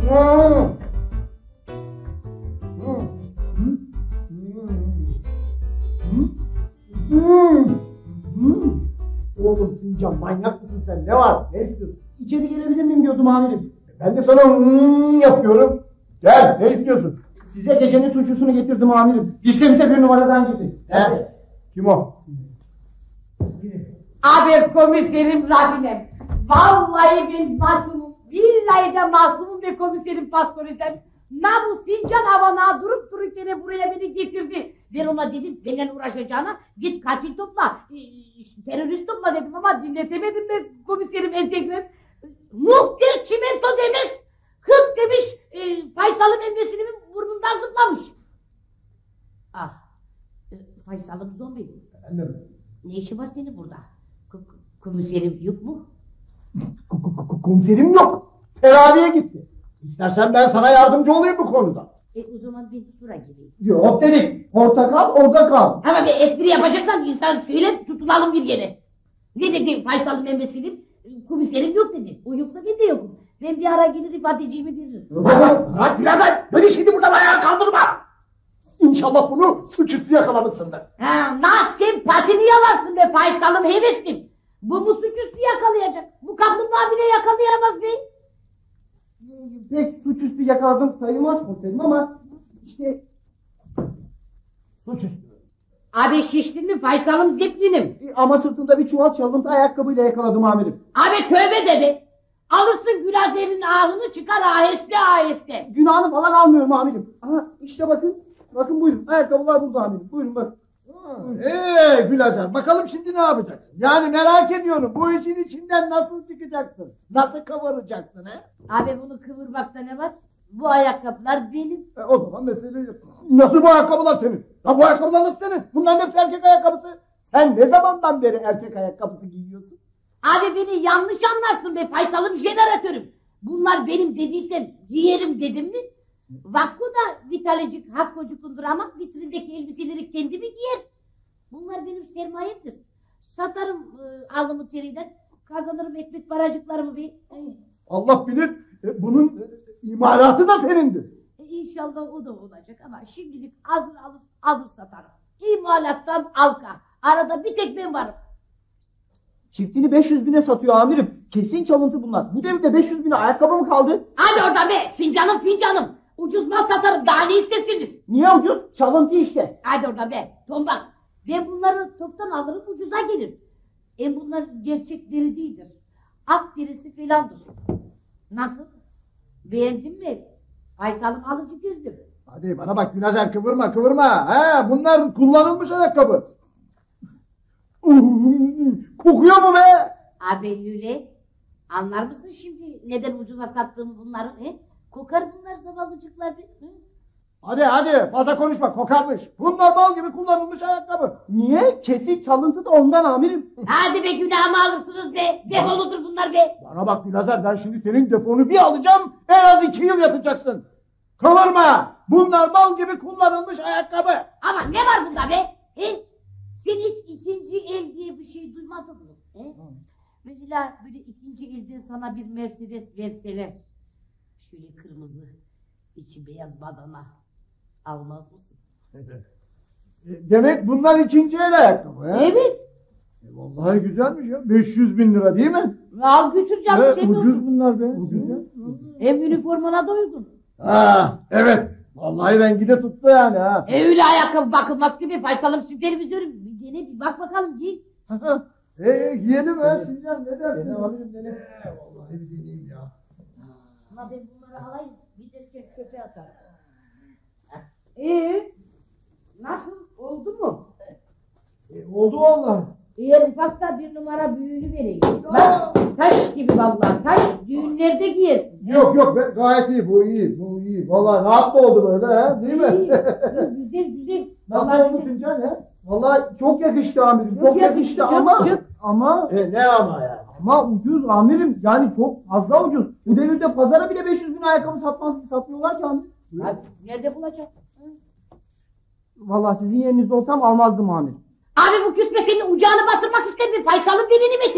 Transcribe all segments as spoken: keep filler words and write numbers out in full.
Oğlum Sincan, manyak mısın sen? Ne var? Ne istiyorsun? İçeri gelebilir miyim diyordum amirim. Ben de sana hmm yapıyorum. Gel, ne istiyorsun? Size gecenin suçlusunu getirdim amirim. Listemize bir numaradan girdi. He? Kim o? Abi komiserim Rahinem. Vallahi ben masumum. Billahi de masumum ve komiserim Pastori'den. Namus Sincan havana durup dururken buraya beni getirdi. Ben ona dedim benden uğraşacağına git katil topla, terörist topla dedim ama dinletemedim ben komiserim Entegrem. Muhtir çimento demiş, hık demiş, e, Faysal'ım emmesini burnundan zıplamış. Ah, e, Faysal'ım zombi. Efendim? Ne işi var senin burada? K komiserim yok mu? Komiserim yok. Teraviye gitti. İstersen ben sana yardımcı olayım bu konuda. E o zaman ben sura gireyim. Yok dedik. Portakal orada kal. Ama bir espri yapacaksan insan söyle tutulalım bir yere. Ne dedi Faysal'ın emmesini? Komiserim yok dedi. O yoksa ben de yokum. Ben bir ara gelir ifadeciğimi veririm. Bırak Gülazer. Beni şimdi buradan ayağa kaldırma. İnşallah bunu suçüstü yakalamışsındır. Ha, nah sen patini yalarsın be Faysal'ım heveslim. Bu mu suçüstü yakalayacak? Bu kaplumbağa bile yakalayamaz be. Pek suçüstü yakaladım sayılmaz komiserim ama işte suçüstü. Abi şiştin mi Faysal'ım zeplinim. Ama sırtında bir çuval çalıntı ayakkabıyla yakaladım amirim. Abi tövbe de be. Alırsın Gülazer'in ahını çıkar aheste aheste. Günahını falan almıyorum amirim. Aha işte bakın. Bakın buyurun. Ayakkabılar burada amirim. Buyurun bakın. Eee Gülazer bakalım şimdi ne yapacaksın? Yani merak ediyorum bu işin içinden nasıl çıkacaksın? Nasıl kıvıracaksın he? Abi bunu kıvırmakta ne var? Bu ayakkabılar benim. E, o zaman mesele yok. Nasıl bu ayakkabılar senin? Ya bu ayakkabılar nasıl senin? Bunların hepsi erkek ayakkabısı. Sen ne zamandan beri erkek ayakkabısı giyiyorsun? Abi beni yanlış anlarsın be Faysal'ım jeneratörüm. Bunlar benim dediysem giyerim dedim mi? Vakku da Vitalecik Hakkocukundur ama vitrindeki elbiseleri kendimi giyer. Bunlar benim sermayemdir. Satarım e, alnımı teriden, kazanırım ekmek paracıklarımı be. E, Allah bilir e, bunun e, imalatı da senindir. e, İnşallah o da olacak ama şimdilik hazır alır, hazır satarım. İmalattan alka. Arada bir tek ben varım. Çiftini beş yüz bine satıyor amirim. Kesin çalıntı bunlar. Bu devirde beş yüz bine ayakkabı mı kaldı? Hadi oradan be sincanım fincanım. Ucuz mal satarım daha ne istesiniz? Niye ucuz? Çalıntı işte. Hadi oradan be tombak. Ben bunları toptan alırım ucuza gelir. Hem bunlar gerçek deri değildir. At derisi falandır. Nasıl? Beğendin mi? Faysal'ım alıcı gözlüm. Hadi bana bak Gülazer kıvırma kıvırma. He, bunlar kullanılmış ayakkabı. Kokuyor mu be? Abi Lüle anlar mısın şimdi neden ucuza sattığımı bunları? He? Kokar bunlar zavallıcıklar be. Hı? Hadi hadi fazla konuşma kokarmış. Bunlar bal gibi kullanılmış ayakkabı. Niye? Kesin çalıntı da ondan amirim. Hadi be günahımı alırsınız be. Defoludur bunlar be. Bana bak Gülazer ben şimdi senin defonu bir alacağım. En az iki yıl yatacaksın. Kıvırma. Bunlar bal gibi kullanılmış ayakkabı. Ama ne var bunda be? He? Sen hiç ikinci el diye bir şey duymadın mı? He? Hı. Mesela böyle ikinci elden sana bir Mercedes verseler. Şöyle kırmızı, içi beyaz badana. Almaz mısın? Demek bunlar ikinci el ayakkabı he? Evet. E vallahi güzelmiş ya. beş yüz bin lira değil mi? Al götüreceğim. Evet, şey ucuz olsun. bunlar be. Ucuz ya. Hem üniformana da uygun. Ha, evet. Vallahi rengi de tuttu yani ha. E öyle ayakkabı bakılmaz gibi Faysal'ım süpervizörüm. Bir dene bir bak bakalım giy. Eee giyelim ha Sincan ne dersin? Amirim dene. Ee, vallahi bir deneyeyim ya. Ama ben bunları alayım. Giderken çöpe atarım. Eee? Nasıl? Oldu mu? E, oldu vallahi. Eğer ufakta bir numara büyüğünü vereyim. Bak, taş gibi vallahi taş. Düğünlerde giyersin. Yok yok be, gayet iyi bu iyi bu iyi. Vallahi rahat da oldu böyle ha değil mi? İyi, güzel güzel. Nasıl Vallahi oldu Sincan ya? Vallahi çok yakıştı amirim. Çok Çok, yakıştı, yakıştı, çok, ama çok. ama E, ne ama ya? ama ucuz amirim. Yani çok fazla ucuz. Bu devirde pazara bile beş yüz bin ayakkabı satmaz satmıyorlar ki amirim. Abi, nerede bulacak? Vallahi sizin yerinizde olsam almazdım amirim. Abi bu küsme senin ucağını batırmak ister mi? Faysal'ın benim nimetim.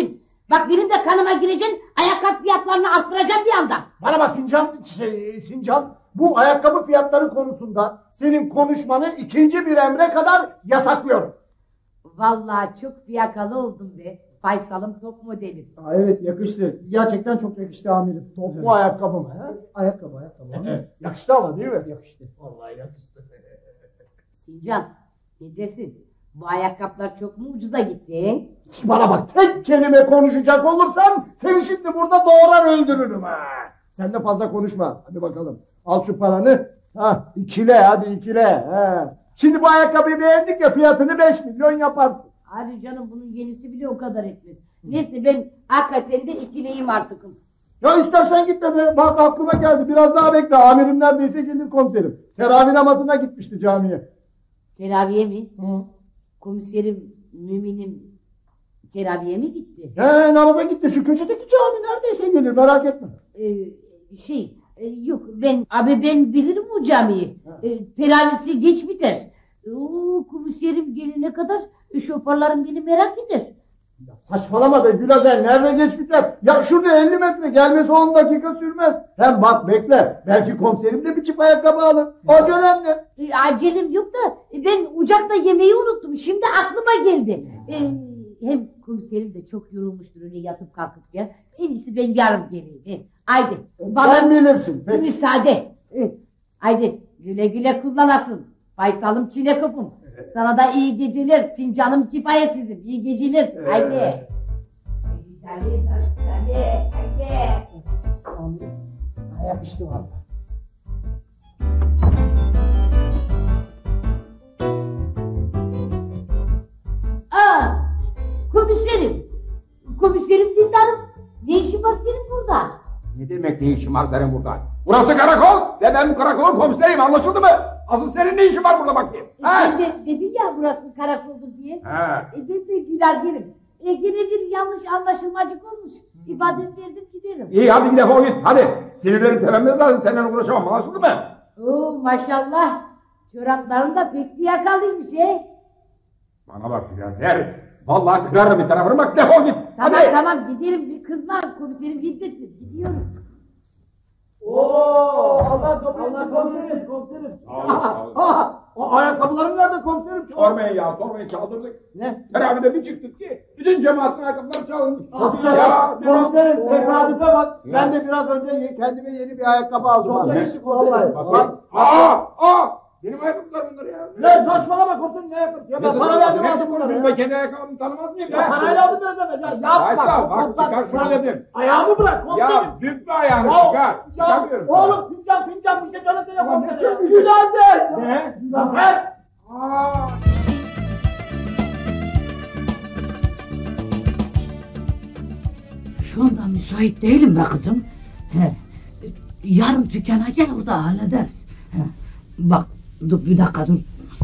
Bak benim de kanıma gireceksin, ayakkabı fiyatlarını arttıracağım bir anda. Bana bak Sincan, şey, Sincan, bu ayakkabı fiyatları konusunda senin konuşmanı ikinci bir emre kadar yasaklıyorum. Vallahi çok fiyakalı oldum be. Faysal'ın top modeli. Aa, evet yakıştı. Gerçekten çok yakıştı amirim. Toplu Evet. ayakkabı mı? He? Ayakkabı, ayakkabı. Evet. Yakıştı ama değil mi? Yakıştı. Vallahi yakıştı. Sincan, ne dersin? Bu ayakkabılar çok mu ucuza gitti? Bana bak, tek kelime konuşacak olursan seni şimdi burada doğrar öldürürüm ha. Sen de fazla konuşma. Hadi bakalım. Al şu paranı. Ha, ikile hadi ikile. Ha. Şimdi bu ayakkabıyı beğendik ya, fiyatını beş milyon yaparsın. Hadi canım, bunun yenisi bile o kadar etmez. Neyse ben hakikaten de ikileyim artık. Ya istersen gitme be. Bak aklıma geldi. Biraz daha bekle. Amirim neredeyse gelir komiserim. Teravih namazına gitmişti camiye. Teraviye mi? Hı. Komiserim, müminim teraviye mi gitti? He, namaza gitti. Şu köşedeki cami neredeyse gelir. Merak etme. Ee, şey, e, yok ben, abi ben bilirim o camiyi. Ee, teravisi geç biter. Oo, komiserim gelene kadar şoförlerim beni merak eder. Ya saçmalama be Gülazer. Nerede geç biter? Ya şurada elli metre. Gelmesi on dakika sürmez. Hem bak bekle. Belki komiserim de bir çift ayakkabı alır. Acelem ne? E, acelem yok da e, ben ocakta yemeği unuttum. Şimdi aklıma geldi. E, hem komiserim de çok yorulmuştur öyle yatıp kalkıp ya. En iyisi ben yarın geleyim. E, haydi. Sen bilirsin. Peki. Müsaade. E, haydi güle güle kullanasın. Faysal'ım çine kapım. Sana da iyi geceler. Sincan'ım kifayetsizim. İyi geceler. Ee. Haydi. Haydi. Haydi. Haydi. Amirim. Yakıştı valla. Aa, komiserim. Komiserim Dindar'ım. Ne işin var senin burada? Ne demek ne işin var senin burada? Burası karakol ve ben bu karakolun komiseriyim, anlaşıldı mı? Asıl senin ne işin var burada bakayım? E, Ha? sen de dedin ya burası karakoldur diye. Ha. E, ben de gülazerim. E, gene bir yanlış anlaşılmacık olmuş. İfademi verdim giderim. İyi hadi defol git hadi. Sinirlerim tepemde lazım, seninle uğraşamam, anlaşıldı mı? Oo maşallah. Çorapların da pek fiyakalıymış he. Bana bak Gülazer. Vallahi kırarım bir tarafını, bak defol git. Tamam hadi. tamam giderim, bir kızma komiserim gittim. Gidiyorum. Oo, Allah komiserim, komiserim, komiserim. Sağ ol, sağ ol. Aa, o ayakkabılarım nerede komiserim? Sormayın ya, sormayın, çaldırdık. Ne? Teravide bir çıktık ki bütün cemaatin ayakkabıları çalınmış. Hadi Ya, ya, ne komiserim bak- tesadüfe bak. Ya. Ben de biraz önce ye- kendime yeni bir ayakkabı aldım. Çok abi. yakışık Vallahi. Bak, Bak. aa, aa, benim ayakkabılar bunlar ya. Ne saçmalama komiserim, ne ayakkabısı? Ya ben para verdim aldım bunları Ben ya. kendi ayakkabımı tanımaz mıyım Ya parayla aldım biraz evvel. Ya yapma. Hatta bak topla- çıkar şunu dedim. Ayağımı bırak komiserim. Ya bükme ayağını Ya, çıkar. ya, Çıkarmıyorum sana. oğlum fincan fincan bir şey söylesene Ulan ne komiserim. söylüyorsun? Gülazer. Ne? Gülazer. Aa. Şu anda müsait değilim be kızım. He. Yarın dükkana gel, orada hallederiz. He. Bak dur bir dakika dur.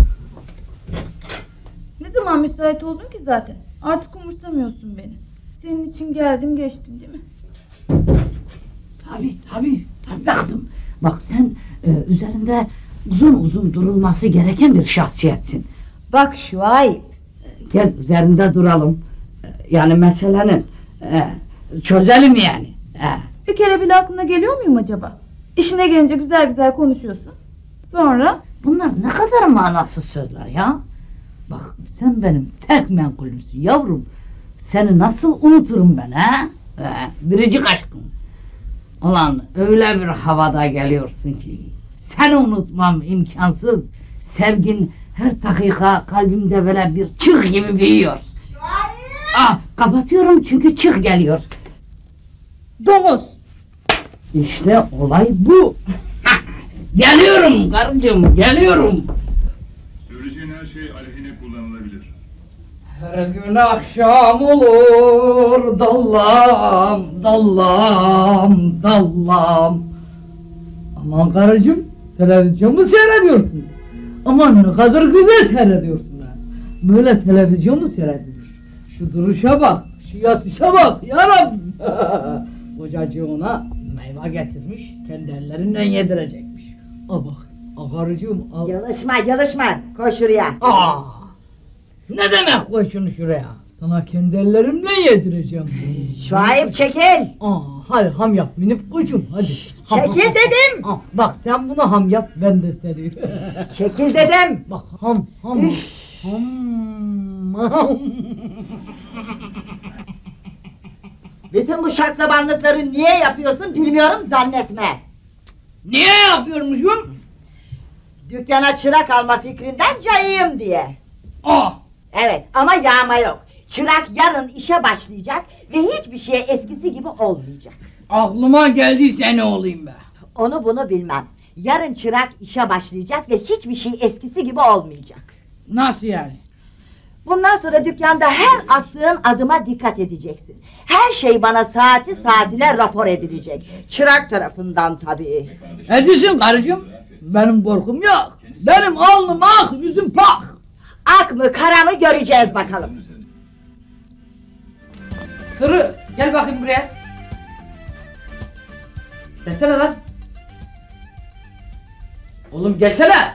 Ne zaman müsait oldun ki zaten? Artık umursamıyorsun beni. Senin için geldim geçtim değil mi? Tabii tabii tabii be kızım. Bak sen e, üzerinde uzun uzun durulması gereken bir şahsiyetsin. Bak şu ay gel üzerinde duralım. E, Yani meselenin e, çözelim yani. E. Bir kere bile aklına geliyor muyum acaba? İşine gelince güzel güzel konuşuyorsun. Sonra Bunlar ne kadar manasız sözler ya. Bak sen benim tek menkulümsün yavrum. Seni nasıl unuturum ben ha? Ee, biricik aşkım. Ulan öyle bir havada geliyorsun ki seni unutmam imkansız. Sevgin her dakika kalbimde böyle bir çık gibi büyüyor. Ah, kapatıyorum çünkü çık geliyor. domuz. İşte olay bu. Geliyorum karıcığım, geliyorum. Söyleyeceğin her şey aleyhine kullanılabilir. Her gün akşam olur dallam, dallam, dallam. Aman karıcığım, televizyon mu seyrediyorsun? Aman ne kadar güzel seyrediyorsun ha. Böyle televizyon mu seyredilir? Şu duruşa bak, şu yatışa bak yarabbim. Kocacığına meyve getirmiş, kendi ellerinden yedirecekmiş. Al bak, al karıcığım al. Yalışma yalışma koş şuraya. Aa! Ne demek koy şunu şuraya? Sana kendi ellerimle yedireceğim. Şuayb çekil. Aa, hadi ham yap minik kucum hadi. Çekil dedim. Aa, bak sen bunu ham yap ben de seni. Çekil dedim. Bak ham ham. ham ham. Bütün bu şaklabanlıkları niye yapıyorsun bilmiyorum zannetme. Niye yapıyormuşum? Dükkana çırak alma fikrinden cayayım diye. Aa. Evet ama yağma yok. Çırak yarın işe başlayacak ve hiçbir şey eskisi gibi olmayacak. Aklıma geldiyse ne olayım be? Onu bunu bilmem. Yarın çırak işe başlayacak ve hiçbir şey eskisi gibi olmayacak. Nasıl yani? Bundan sonra dükkanda her attığın adıma dikkat edeceksin. Her şey bana saati saatine rapor edilecek. Çırak tarafından tabii. Edilsin karıcığım. Benim korkum yok. Benim alnım ak, yüzüm pak. Ak mı kara mı göreceğiz bakalım. Sırrı gel bakayım buraya. Gelsene lan. Oğlum gelsene.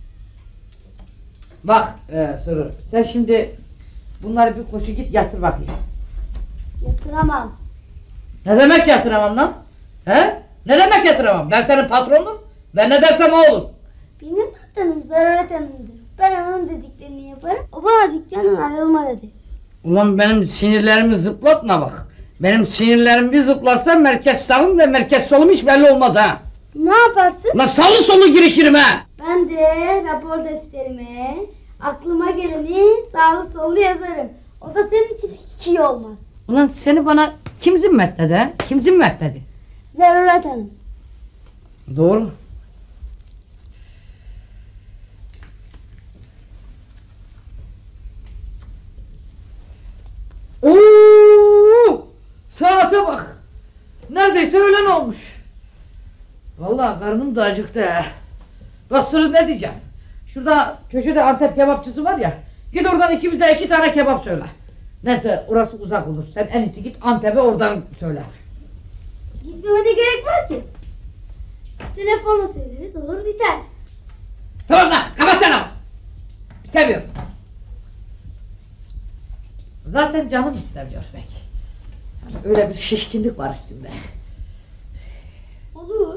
Bak e, Sırrı sen şimdi bunları bir koşu git yatır bakayım. Yatıramam. Ne demek yatıramam lan? He? Ne demek yatıramam? Ben senin patronum. Ben ne dersem o olur. Benim patronum Zaruret Hanım'dır. Ben onun dediklerini yaparım. O bana dükkandan ayrılma dedi. Ulan benim sinirlerimi zıplatma bak. Benim sinirlerim bir zıplarsa merkez sağım ve merkez solum hiç belli olmaz ha. Ne yaparsın? Lan sağlı solu girişirim ha. Ben de rapor defterime aklıma geleni sağlı sollu yazarım. O da senin için hiç iyi olmaz. Ulan seni bana kim zimmetledi ha? Kim zimmetledi? Zaruret Hanım. Doğru. Oo! Saate bak. Neredeyse öğlen olmuş. Vallahi karnım da acıktı ha. Bak Sırrı ne diyeceğim? Şurada köşede Antep kebapçısı var ya. Git oradan ikimize iki tane kebap söyle. Neyse orası uzak olur. Sen en iyisi git Antep'e oradan söyle. Gitmeme ne gerek var ki? Telefonla söyleriz olur biter. Tamam lan kapatsana. İstemiyorum. Zaten canım istemiyor pek. Yani öyle bir şişkinlik var üstümde. Olur.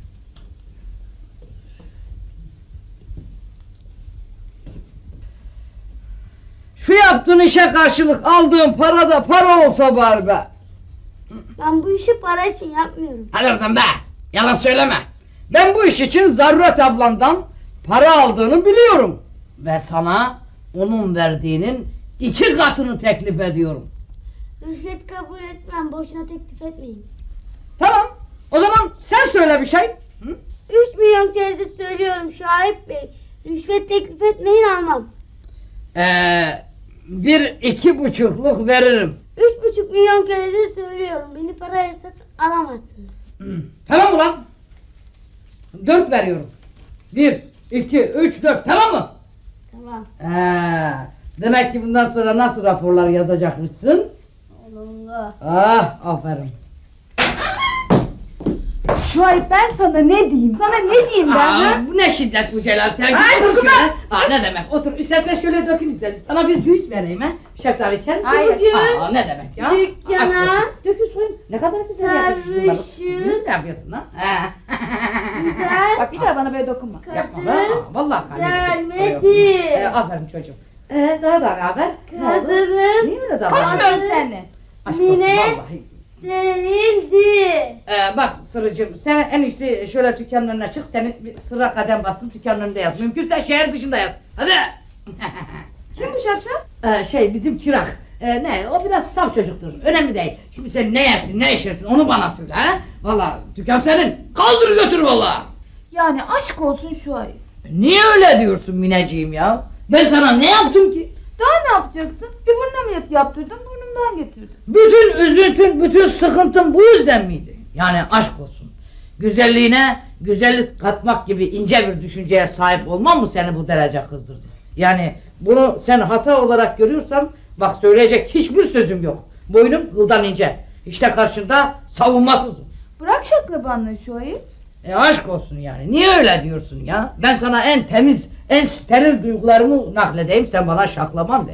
Şu yaptığın işe karşılık aldığın para da para olsa bari be. Ben bu işi para için yapmıyorum. Hadi oradan be. Yalan söyleme. Ben bu iş için Zaruret ablandan para aldığını biliyorum. Ve sana onun verdiğinin iki katını teklif ediyorum. Rüşvet kabul etmem. Boşuna teklif etmeyin. Tamam. O zaman sen söyle bir şey. Hı? Üç milyon keredir söylüyorum Şahip Bey. Rüşvet teklif etmeyin almam. Ee, bir iki buçukluk veririm. Üç buçuk milyon keredir söylüyorum. Beni paraya satıp alamazsınız. Hı. Tamam ulan. Dört veriyorum. Bir, iki, üç, dört. Tamam mı? Tamam. Ee, demek ki bundan sonra nasıl raporlar yazacakmışsın? Allah. Ah, aferin. Şuayb ben sana ne diyeyim? Sana ne diyeyim ben Aa, ha? bu ne şiddet bu Celal sen? Ay, Otur dokunma! şöyle. Aa, ne demek? Otur. İstersen şöyle dökün istedim. Sana bir juice vereyim ha. Şeftali içer misin? Hayır. Bugün Aa, ne demek ya? dükkana Aşk olsun. Dökün soyun. Ne kadar güzel yapıyorsun bunları. sarışın Ne yapıyorsun ha? Ha. güzel Bak bir daha bana böyle dokunma. Yapma kadın be. Aa, vallahi kalbim. gelmedi. Ee, aferin çocuğum. Ee, daha da ne haber? Ne oldu? Kadının Niye öyle davranıyorsun? Konuşmuyorum seninle. Aşk olsun Mine. vallahi. denildi. Ee, bak Sırıcığım sen en iyisi şöyle dükkanın önüne çık. Senin bir sıra kadem bassın dükkanın önünde yaz. Mümkünse şehir dışında yaz. Hadi. Kim bu şapşal? Ee, şey bizim çırak. Ee, ne o biraz saf çocuktur. Önemli değil. Şimdi sen ne yersin ne içersin onu bana söyle ha. Valla dükkan senin. Kaldır götür valla. Yani aşk olsun Şuayb. Niye öyle diyorsun Mineciğim ya? Ben sana ne yaptım ki? Daha ne yapacaksın? Bir burun ameliyatı yaptırdım, burnumdan getirdim. Bütün üzüntün, bütün sıkıntın bu yüzden miydi? Yani aşk olsun. Güzelliğine güzellik katmak gibi ince bir düşünceye sahip olmam mı seni bu derece kızdırdı? Yani bunu sen hata olarak görüyorsan bak söyleyecek hiçbir sözüm yok. Boynum kıldan ince. İşte karşında savunmasızım. Bırak şaklabanlığı Şuayb. E aşk olsun yani. Niye öyle diyorsun ya? Ben sana en temiz, en steril duygularımı nakledeyim. Sen bana şaklaman de ya.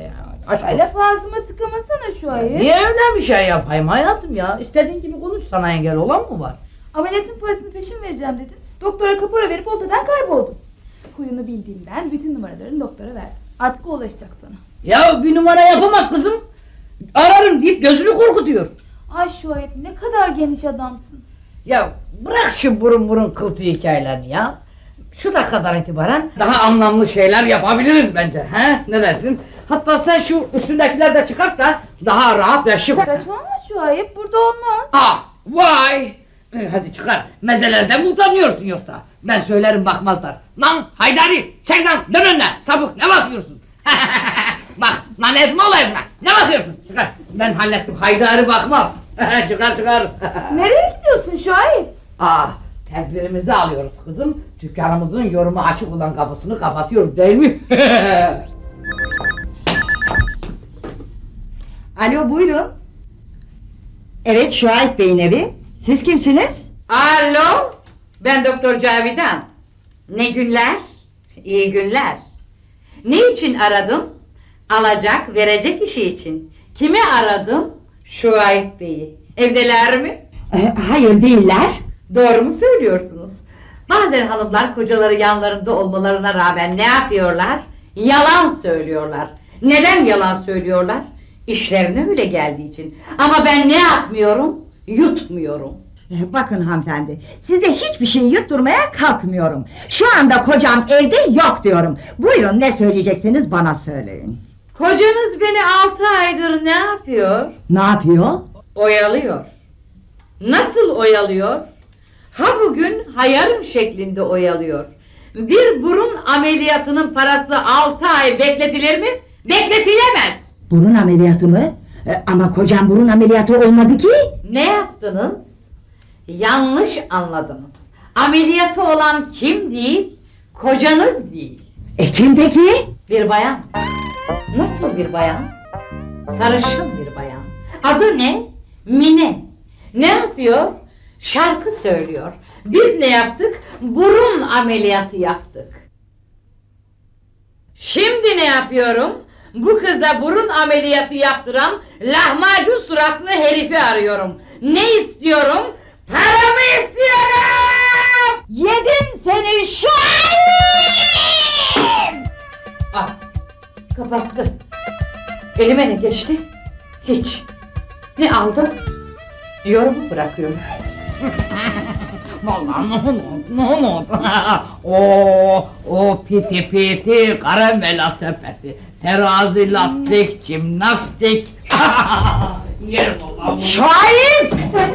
Aşk olsun. Laf ağzıma tıkamasana şu ayı. Niye öyle bir şey yapayım hayatım ya? İstediğin gibi konuş, sana engel olan mı var? Ameliyatın parasını peşin vereceğim dedin. Doktora kapora verip ortadan kayboldum. Huyunu bildiğimden bütün numaralarını doktora verdim. Artık o ulaşacak sana. Ya bir numara yapamaz kızım. Ararım deyip gözünü korkutuyor. Ay şu ayıp, ne kadar geniş adamsın. Ya bırak şu burun burun kıltı hikayelerini ya. Şu dakikadan itibaren daha anlamlı şeyler yapabiliriz bence. He? Ne dersin? Hatta sen şu üstündekiler de çıkart da daha rahat ve şık. Saçmalama şu ayıp, burada olmaz. Ah, vay! Ee, hadi çıkar. Mezelerden mi utanıyorsun yoksa? Ben söylerim, bakmazlar. Lan Haydari, çek lan, dön önüne. Sabık, ne bakıyorsun? Bak, lan ezme ol ezme. Ne bakıyorsun? Çıkar. Ben hallettim, Haydari bakmaz. Çıkar çıkar. Nereye gidiyorsun şu ayıp? Ah, tedbirimizi alıyoruz kızım. Dükkanımızın yorumu açık olan kapısını kapatıyoruz değil mi? Alo, buyurun. Evet, Şuayb Bey'in evi. Siz kimsiniz? Alo, ben Doktor Cavidan. Ne günler, iyi günler. Ne için aradım? Alacak, verecek işi için. Kimi aradım? Şuayb Bey'i. Evdeler mi? Ee, hayır, değiller. Doğru mu söylüyorsunuz? Bazen hanımlar kocaları yanlarında olmalarına rağmen ne yapıyorlar? Yalan söylüyorlar. Neden yalan söylüyorlar? İşlerine öyle geldiği için. Ama ben ne yapmıyorum? Yutmuyorum. Ee, bakın hanımefendi, size hiçbir şey yutturmaya kalkmıyorum. Şu anda kocam evde yok diyorum. Buyurun, ne söyleyecekseniz bana söyleyin. Kocanız beni altı aydır ne yapıyor? Ne yapıyor? Oyalıyor. Nasıl oyalıyor? Ha bugün hayarım şeklinde oyalıyor. Bir burun ameliyatının parası altı ay bekletilir mi? Bekletilemez. Burun ameliyatı mı? Ee, ama kocam burun ameliyatı olmadı ki. Ne yaptınız? Yanlış anladınız. Ameliyatı olan kim değil? Kocanız değil. E kim peki? Bir bayan. Nasıl bir bayan? Sarışın bir bayan. Adı ne? Mine. Ne yapıyor? Şarkı söylüyor. Biz ne yaptık? Burun ameliyatı yaptık. Şimdi ne yapıyorum? Bu kıza burun ameliyatı yaptıran lahmacun suratlı herifi arıyorum. Ne istiyorum? Paramı istiyorum! Yedim seni şu Ah, kapattı. Elime ne geçti? Hiç. Ne aldım? Yorumu bırakıyorum. Vallahi ne oldu, ne oldu? o, o piti piti, karamela sepeti, terazi, lastik, jimnastik. Yerim Allah'ım. Şahit!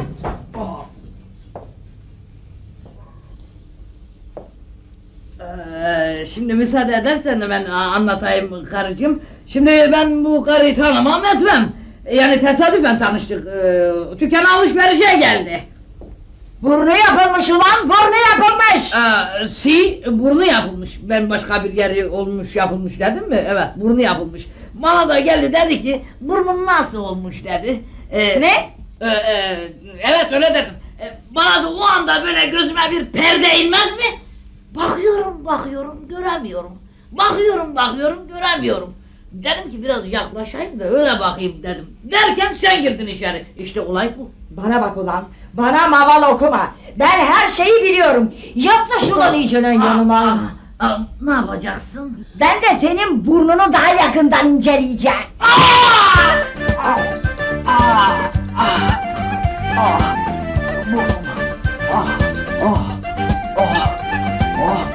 Ee, şimdi müsaade edersen de ben anlatayım karıcığım. Şimdi ben bu karıyı tanımam etmem. Yani tesadüfen tanıştık. Ee, dükkana alışverişe geldi. Burnu yapılmış ulan, burnu yapılmış! Ee, si, burnu yapılmış. Ben başka bir yeri olmuş yapılmış dedim mi? Evet, burnu yapılmış. Bana da geldi dedi ki, burnun nasıl olmuş dedi. Ee, Ne? E, e, evet öyle dedim. E, bana da o anda böyle gözüme bir perde inmez mi? Bakıyorum bakıyorum göremiyorum. Bakıyorum bakıyorum göremiyorum. Dedim ki biraz yaklaşayım da öyle bakayım dedim. Derken sen girdin içeri. İşte olay bu. Bana bak ulan, bana maval okuma. Ben her şeyi biliyorum. Yaklaş ulan iyicene yanıma. Aa, aa, ne yapacaksın? Ben de senin burnunu daha yakından inceleyeceğim. Aa! Aa! Aa! Aa! Aa! Burnuma. Ah! Ah! Ah! Ah!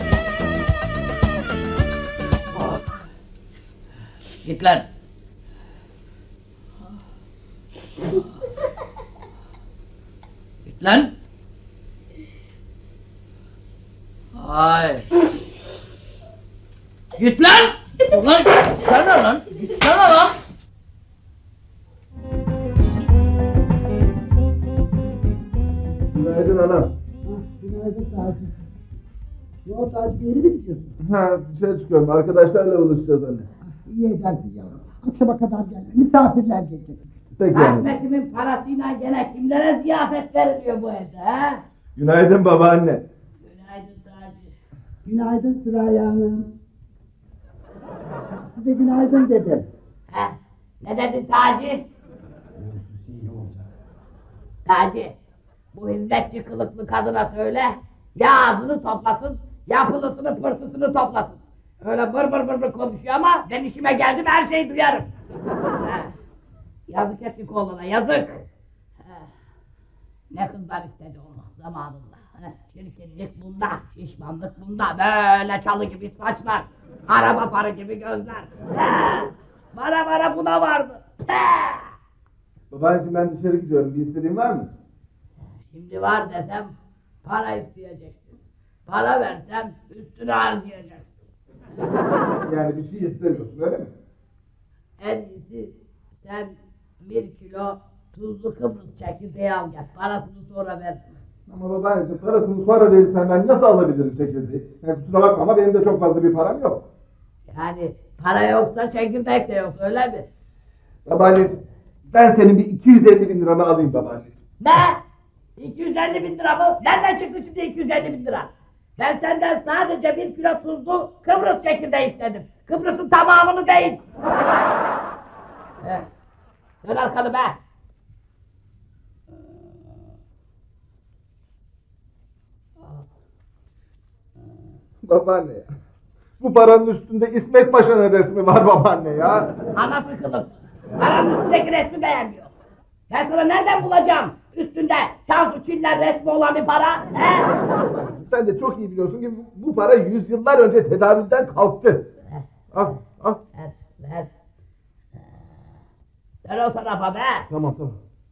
Bak. Git lan. Git lan. Hayır. Git lan. Ulan gitsene lan. Gitsene lan. Günaydın anam. Günaydın Taci. Ne oldu Taci, bir yere mi gidiyorsun? Ha, dışarı çıkıyorum. Arkadaşlarla buluşacağız anne. İyi edersin yavrum. Akşama kadar gelme. Misafirler gelecek. Peki anne. Rahmetimin parasıyla gene kimlere ziyafet veriliyor bu evde ha? Günaydın babaanne. Günaydın Taci. Günaydın Süreyya Hanım. Size günaydın dedim. Heh. Ne dedin Taci? Taci, bu hizmetçi kılıklı kadına söyle, ya ağzını toplasın, ya pılısını pırtısını toplasın. Öyle bır bır bır bır konuşuyor ama ben işime geldim her şeyi duyarım. Yazık ettik oğlana, yazık. Ne kızlar istedi onu zamanında. Çirkinlik bunda, şişmanlık bunda, böyle çalı gibi saçlar, araba farı gibi gözler. Bara bara buna vardı. Babacığım ben dışarı gidiyorum. Bir istediğin var mı? Şimdi var desem para isteyeceksin. Para versem üstüne harcayacaksın. Yani bir şey istemiyorsun öyle mi? En iyisi sen bir kilo tuzlu Kıbrıs çekirdeği al gel. Parasını sonra versin. Ama babaanneciğim parasını sonra verirsen ben nasıl alabilirim çekirdeği? Yani kusura bakma ama benim de çok fazla bir param yok. Yani para yoksa çekirdek de yok öyle mi? Babaanneciğim ben senin bir iki yüz elli bin liranı alayım babaanneciğim. Ne? iki yüz elli bin lira mı? Nereden çıktı şimdi iki yüz elli bin lira? Ben senden sadece bir kilo tuzlu Kıbrıs çekirdeği istedim. Kıbrıs'ın tamamını değil. Evet. Dön arkanı be. Babaanne ya. Bu paranın üstünde İsmet Paşa'nın resmi var babaanne ya. Anası kılık. Paranın üstündeki resmi beğenmiyor. Ben sana nereden bulacağım üstünde Tansu Çiller resmi olan bir para? He? Sen de çok iyi biliyorsun ki bu, bu para yüzyıllar önce tedavülden kalktı. Al, al. Ver, ver. Dön o tarafa be. Tamam, tamam.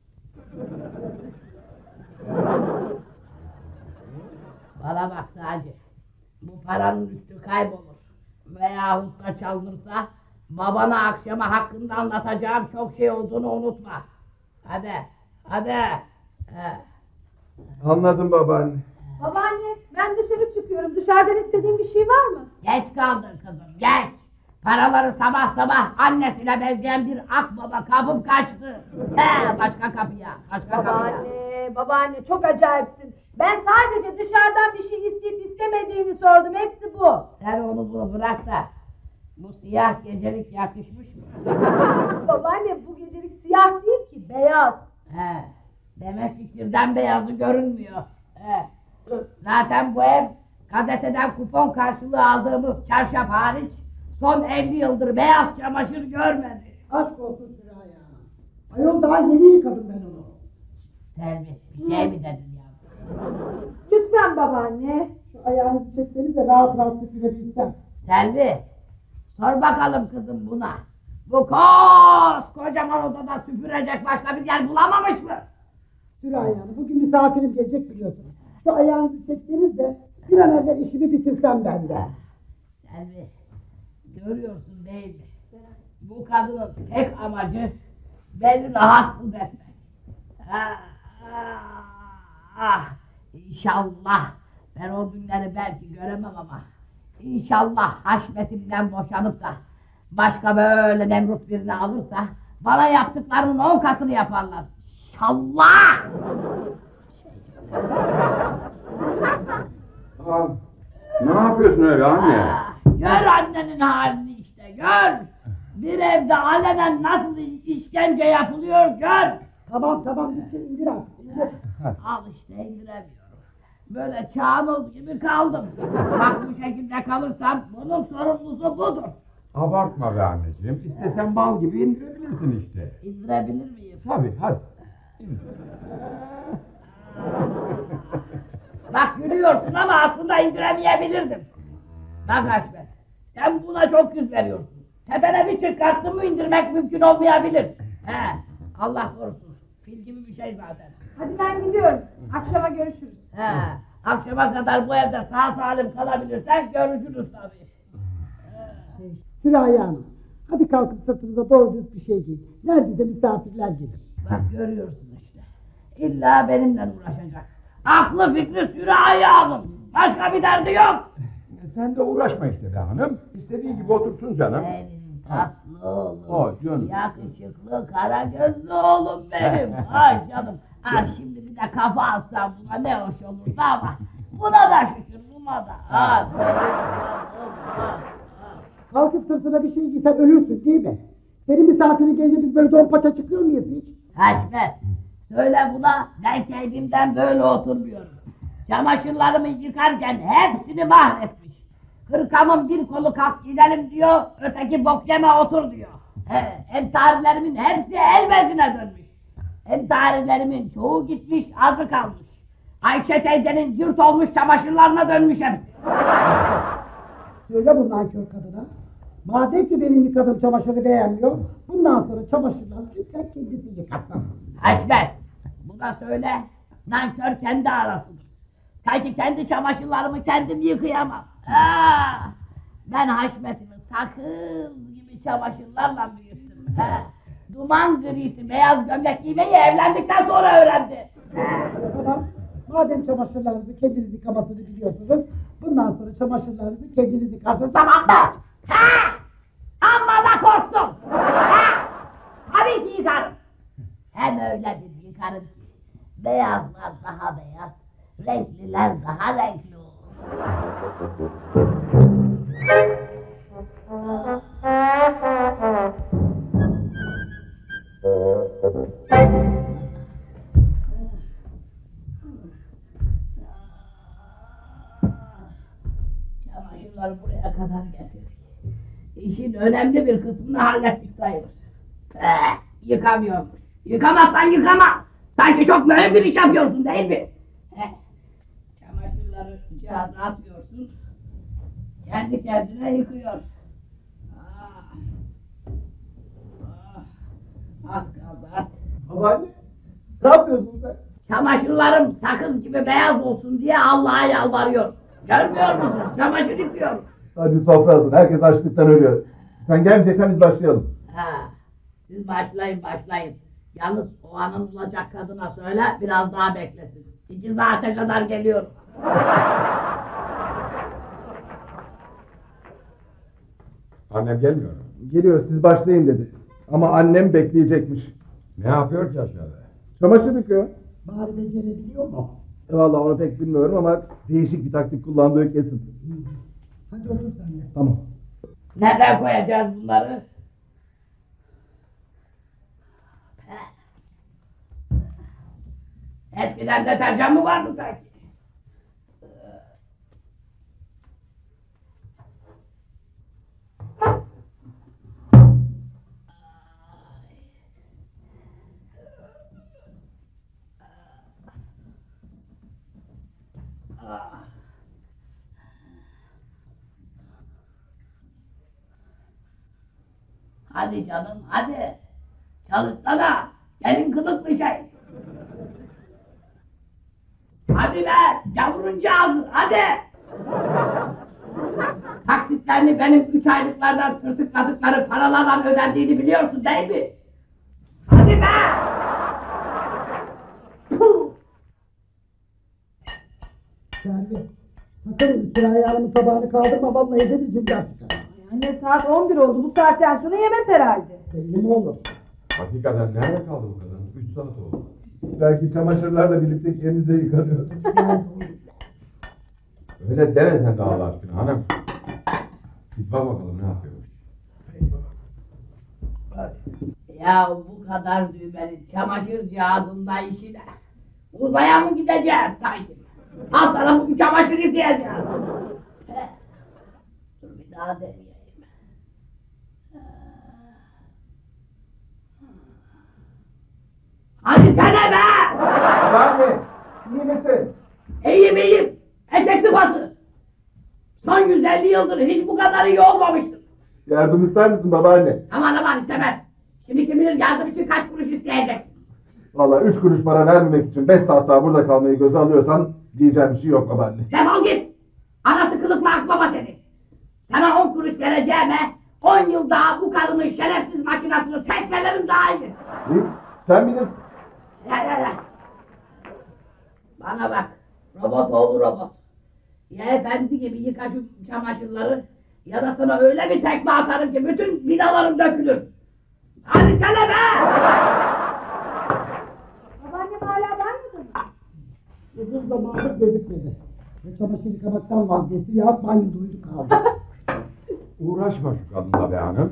Bana bak sadece. Bu paranın üstü kaybolur. Veyahut da çalınırsa babana akşama hakkında anlatacağım çok şey olduğunu unutma. Hadi, hadi. He. Anladım babaanne. Babaanne ben dışarı çıkıyorum. Dışarıdan istediğin bir şey var mı? Geç kaldın kızım, geç. Paraları sabah sabah annesine benzeyen bir akbaba kapıp kaçtı. He, başka kapıya, başka kapıya. Babaanne, babaanne çok acayipsin. Ben sadece dışarıdan bir şey isteyip istemediğini sordum. Hepsi bu. Sen onu bunu bırak da bu siyah gecelik yakışmış mı? Babaanne bu gecelik siyah değil ki, beyaz. He, demek ki kirden beyazı görünmüyor. He. Zaten bu ev gazeteden kupon karşılığı aldığımız çarşaf hariç son elli yıldır beyaz çamaşır görmedi. Aşk olsun Süreyya. Ayol daha yeni yıkadım ben onu. Selvi, bir şey mi dedin ya? Lütfen babaanne. Şu ayağınızı çekseniz de rahat rahat süpürebilsem. Selvi, sor bakalım kızım buna. Bu koskocaman odada süpürecek başka bir yer bulamamış mı? Süreyya Hanım, bugün misafirim gelecek biliyorsunuz. Şu ayağınızı çekseniz de bir an evvel işimi bitirsem ben de. Selvi, görüyorsun değil mi? Bu kadının tek amacı beni rahatsız etmek. Ah, ah, ah. İnşallah ben o günleri belki göremem ama İnşallah haşmetimden boşanıp da başka böyle Nemrut birini alırsa bana yaptıklarının on katını yaparlar. İnşallah! Aa, ne yapıyorsun öyle anne? Ah, gör annenin halini işte, gör! Bir evde alenen nasıl işkence yapılıyor, gör! Tamam tamam lütfen indir artık. indir. Al işte indiremiyorum. Böyle çağnoz gibi kaldım. Bak bu şekilde kalırsam bunun sorumlusu budur. Abartma be anneciğim. İstesen bal gibi indirebilirsin işte. İndirebilir miyim? Tabii hadi. İndir. Bak gülüyorsun ama aslında indiremeyebilirdim. Bak Haşmet, sen buna çok yüz veriyorsun. Tepene bir çıkarttın mı indirmek mümkün olmayabilir. He, Allah korusun. Fil gibi bir şey zaten. Hadi ben gidiyorum. Akşama görüşürüz. He, akşama kadar bu evde sağ salim kalabilirsen görüşürüz tabii. Şey, Süreyya Hanım, hadi kalkıp sırtınıza doğru düz bir şey giyin. Neredeyse misafirler gelir. Bak görüyorsun işte. İlla benimle uğraşacak. Aklı fikri Süreyya Hanım. Başka bir derdi yok. Sen de uğraşma işte be hanım. İstediği gibi otursun canım. Benim tatlı oğlum. O canım. Yakışıklı, kara gözlü oğlum benim. Ay canım. Ha şimdi bir de kafa alsam buna ne hoş olurdu ama. Buna da şükür, buna da. Ha, benim oğlum, ha, ha. Kalkıp sırtına bir şey giysen ölürsün değil mi? Senin misafirin gelince biz böyle don paça çıkıyor muyuz hiç? Haşmet, söyle buna, ben keyfimden böyle oturmuyorum. Çamaşırlarımı yıkarken hepsini mahvetmiş. Hırkamın bir kolu kalk gidelim diyor, öteki bok yeme otur diyor. He, entarilerimin hepsi el bezine dönmüş. Entarilerimin çoğu gitmiş, azı kalmış. Ayşe teyzenin cırt olmuş çamaşırlarına dönmüş hepsi. Söyle bundan kör kadına. Madem ki benim yıkadığım çamaşırı beğenmiyor, bundan sonra çamaşırları lütfen kendisi yıkatsın. Haşmet, buna söyle, nankör kendi arasıdır. Sanki kendi çamaşırlarımı kendim yıkayamam. Aa, ben Haşmet'imi sakız gibi çamaşırlarla büyüttüm. He. Duman grisi beyaz gömlek giymeyi evlendikten sonra öğrendi. Tamam, madem çamaşırlarınızı kendiniz yıkamasını biliyorsunuz, bundan sonra çamaşırlarınızı kendiniz yıkarsınız, tamam mı? Ha! Amma da korktum! Ha! Tabii ki yıkarım. Hem öyle bir yıkarım ki, beyazlar daha beyaz, renkliler daha renkli olur. Çamaşırları buraya kadar getirdik. İşin önemli bir kısmını hallettik sayılır. Eh, yıkamıyormuş. Yıkamazsan yıkama. Sanki çok mühim bir iş yapıyorsun değil mi? Eh, çamaşırları cihaza atıyorsun. Kendi kendine yıkıyor. Ah, ah, az kaldı az. Babaanne, ne yapıyorsun sen? Çamaşırlarım sakız gibi beyaz olsun diye Allah'a yalvarıyor. Görmüyor musun? Çamaşır yıkıyor. Hadi sofra hazır, herkes açlıktan ölüyor. Sen gelmeyeceksen biz başlayalım. Ha, siz başlayın başlayın. Yalnız o anın olacak kadına söyle biraz daha beklesin. İki saate kadar geliyorum. Annem gelmiyor mu? Geliyor, siz başlayın dedi. Ama annem bekleyecekmiş. Ne yapıyor ki aşağıda? Çamaşır yıkıyor. Bari becerebiliyor mu? E vallahi onu pek bilmiyorum ama değişik bir taktik kullandığı kesin. Hadi otur sen de. Tamam. Nereden koyacağız bunları? Eskiden deterjan mı vardı sanki? Hadi canım hadi. Çalışsana. Gelin kılıklı şey. Hadi be yavruncağız hadi. Taksitlerini benim üç aylıklardan tırtıkladıkları paralardan ödendiğini biliyorsun değil mi? Hadi be. Puh. Servi, sakın üstüne ayağımın tabağını kaldırma, vallahi deli cüzdan çıkar. Anne saat on bir oldu. Bu saatten sonra yemez herhalde. Belli mi olur? Hakikaten nerede kaldı bu kadın? Üç saat oldu. Belki çamaşırlar da birlikte elinizde yıkanıyor. Öyle deme sen de Allah aşkına hanım. Bir bak bakalım ne yapıyormuş. Ya bu kadar düğmenin çamaşır cihazında işi ne? Uzaya mı gideceğiz sanki? Alt tarafı bir çamaşır yıkayacağız. Dur bir daha deneyeyim. Hadi sana be! Babaanne, iyi misin? İyiyim iyiyim. Eşek sıpası. Son yüz elli yıldır hiç bu kadar iyi olmamıştım. Yardım ister misin babaanne? Aman aman istemez. Şimdi kim bilir yardım için kaç kuruş isteyeceksin. Vallahi üç kuruş para vermemek için beş saat daha burada kalmayı göze alıyorsan diyeceğim bir şey yok babaanne. Defol git. Anası kılıklı akbaba seni. Sana on kuruş vereceğime on yıl daha bu kadının şerefsiz makinasını tekmelerim daha iyi. İyi, sen bilirsin. Ya ya ya. Bana bak. Robot oğlu robot. Ya efendi gibi yıka şu çamaşırları ya da sana öyle bir tekme atarım ki bütün vidalarım dökülür. Hadi sana be! Babaannem hala banyoda mı? Uzun zamandır gözükmedi. Ve çamaşır yıkamaktan vazgeçti ya banyoda uyudu kaldı. Uğraşma şu kadınla be hanım.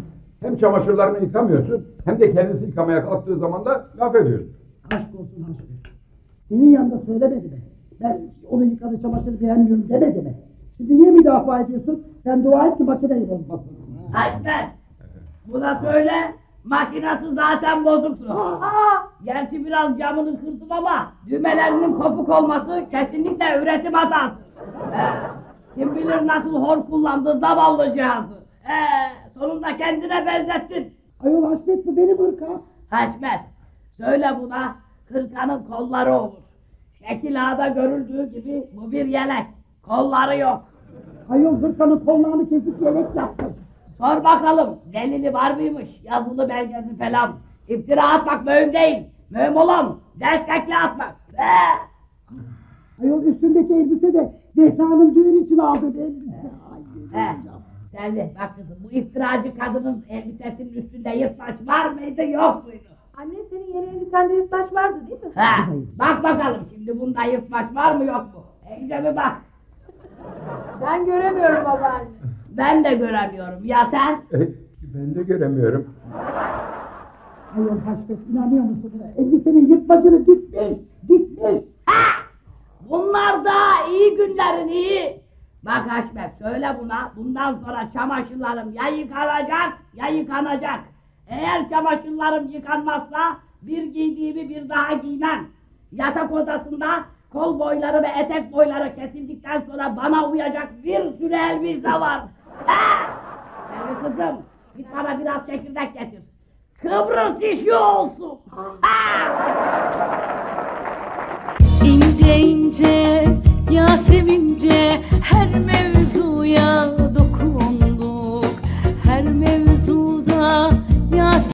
Hem çamaşırlarını yıkamıyorsun hem de kendisi yıkamaya kalktığı zaman da laf ediyorsun. Aşk olsun Haşmet. Senin yanında söylemedi mi? Ben onun yıkadığı çamaşırı beğenmiyorum demedi mi? Şimdi niye müdafaa ediyorsun? Sen dua et ki makineyi bozmasın. Haşmet, buna söyle, makinası zaten bozuktu. Aa, gerçi biraz camını kırdım ama düğmelerinin kopuk olması kesinlikle üretim hatası. Ee, kim bilir nasıl hor kullandı zavallı cihazı. Ee, sonunda kendine benzettin. Ayol Haşmet bu benim hırka. Haşmet, söyle buna hırkanın kolları olur. Şekil A'da görüldüğü gibi bu bir yelek, kolları yok. Ayol hırkanın kollarını kesip yelek yapmış. Sor bakalım, delili var mıymış, yazılı belgesi falan. İftira atmak mühim değil, mühim olan destekli atmak. Ee! Ayol üstündeki elbise de Zehra'nın düğün için aldığı elbise. He, Selvi bak kızım, bu iftiracı kadının elbisesinin üstünde yırtmaç var mıydı yok muydu? Anne senin yeni elbisende yırtlaç vardı değil mi? Ha, bak bakalım şimdi bunda yırtmaç var mı yok mu? İyice bir bak. Ben göremiyorum babaanne. Ben de göremiyorum, ya sen? Ben de göremiyorum. Ayol Haşmet inanıyor musun buna? Elbisenin yırtmacını dikmiş, dikmiş. Ha! Bunlar da iyi günlerin iyi. Bak Haşmet söyle buna, bundan sonra çamaşırlarım ya yıkanacak ya yıkanacak. Eğer çamaşırlarım yıkanmazsa bir giydiğimi bir daha giymem. Yatak odasında kol boyları ve etek boyları kesildikten sonra bana uyacak bir sürü elbise var. Ha! Sevgili kızım, git bana biraz çekirdek getir. Kıbrıs işi olsun. Ha! İnce ince Yasemince